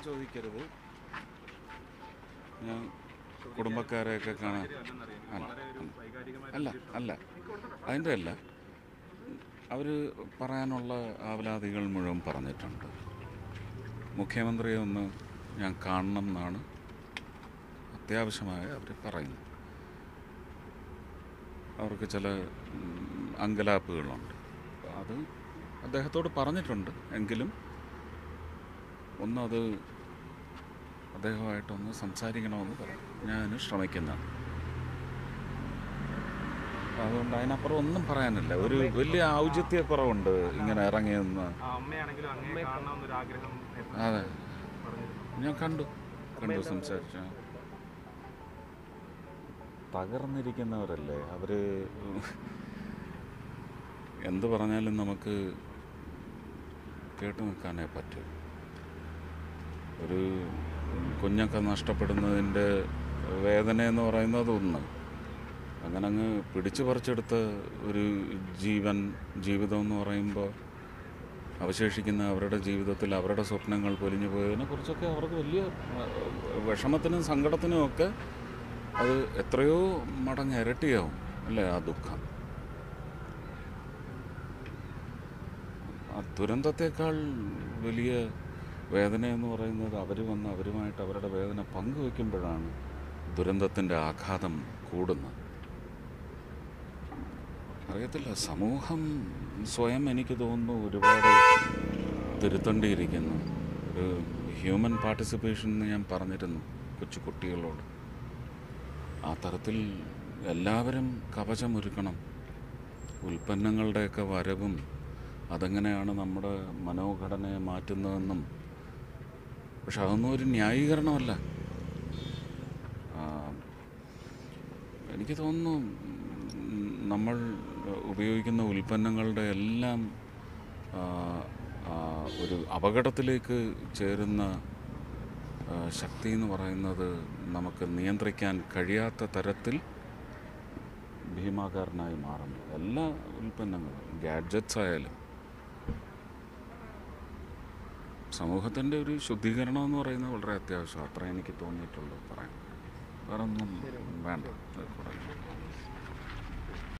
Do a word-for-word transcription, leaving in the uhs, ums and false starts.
ചോദിക്കരുത്. ഞാൻ കുടുംബക്കാരെയൊക്കെ കാണാൻ അല്ല അല്ല അതിൻ്റെ അല്ല. അവർ പറയാനുള്ള ആവലാതികൾ മുഴുവൻ പറഞ്ഞിട്ടുണ്ട്. മുഖ്യമന്ത്രിയെ ഒന്ന് ഞാൻ കാണണം എന്നാണ് അത്യാവശ്യമായി അവർ പറയുന്നത്. അവർക്ക് ചില അങ്കലാപ്പുകളുണ്ട്. അത് അദ്ദേഹത്തോട് പറഞ്ഞിട്ടുണ്ട്. എങ്കിലും ഒന്നത് അദ്ദേഹമായിട്ടൊന്ന് സംസാരിക്കണമെന്ന് പറഞ്ഞു. ഞാൻ ശ്രമിക്കുന്നതാണ്. അതുകൊണ്ട് അതിനപ്പുറം ഒന്നും പറയാനില്ല. ഒരു വലിയ ഔചിത്യക്കുറവുണ്ട് ഇങ്ങനെ ഇറങ്ങിയെന്ന്. അതെ, ഞാൻ കണ്ടു കണ്ടു സംസാരിച്ച തകർന്നിരിക്കുന്നവരല്ലേ അവർ. എന്ത് പറഞ്ഞാലും നമുക്ക് കേട്ടു നിൽക്കാനേ പറ്റൂ. ഒരു കുഞ്ഞൊക്കെ നഷ്ടപ്പെടുന്നതിൻ്റെ വേദന എന്ന് പറയുന്നത് ഒന്ന്. അങ്ങനെ അങ്ങ് പിടിച്ചു പറിച്ചെടുത്ത ഒരു ജീവൻ ജീവിതം എന്ന് പറയുമ്പോൾ അവശേഷിക്കുന്ന അവരുടെ ജീവിതത്തിൽ അവരുടെ സ്വപ്നങ്ങൾ പൊലിഞ്ഞു പോയതിനെ കുറിച്ചൊക്കെ അവർക്ക് വലിയ വിഷമത്തിനും സങ്കടത്തിനും ഒക്കെ അത് എത്രയോ മടങ്ങ് ഇരട്ടിയാവും അല്ലേ ആ ദുഃഖം. ആ ദുരന്തത്തെക്കാൾ വലിയ വേദന എന്ന് പറയുന്നത് അവർ വന്ന് അവരുമായിട്ട് അവരുടെ വേദന പങ്കുവെക്കുമ്പോഴാണ് ദുരന്തത്തിൻ്റെ ആഘാതം കൂടുന്നത്. അറിയത്തില്ല, സമൂഹം സ്വയം എനിക്ക് തോന്നുന്നു ഒരുപാട് തിരുത്തേണ്ടിയിരിക്കുന്നു. ഒരു ഹ്യൂമൻ പാർട്ടിസിപ്പേഷൻ എന്ന് ഞാൻ പറഞ്ഞിരുന്നു കൊച്ചു കുട്ടികളോട്. ആ തരത്തിൽ എല്ലാവരും കവചമൊരുക്കണം. ഉൽപ്പന്നങ്ങളുടെയൊക്കെ വരവും അതെങ്ങനെയാണ് നമ്മുടെ മനോഘടനയെ മാറ്റുന്നതെന്നും. പക്ഷെ അതൊന്നും ഒരു ന്യായീകരണമല്ല. എനിക്ക് തോന്നുന്നു നമ്മൾ ഉപയോഗിക്കുന്ന ഉൽപ്പന്നങ്ങളുടെ എല്ലാം ഒരു അപകടത്തിലേക്ക് ചേരുന്ന ശക്തി എന്ന് പറയുന്നത് നമുക്ക് നിയന്ത്രിക്കാൻ കഴിയാത്ത തരത്തിൽ ഭീമാകാരനായി മാറുന്നു. എല്ലാ ഉൽപ്പന്നങ്ങളും, ഗാഡ്ജറ്റ്സ് ആയാലും. സമൂഹത്തിൻ്റെ ഒരു ശുദ്ധീകരണം എന്ന് പറയുന്നത് വളരെ അത്യാവശ്യം. അത്ര എനിക്ക് തോന്നിയിട്ടുള്ളൂ പറയാൻ. വേറെ ഒന്നും വേണ്ട.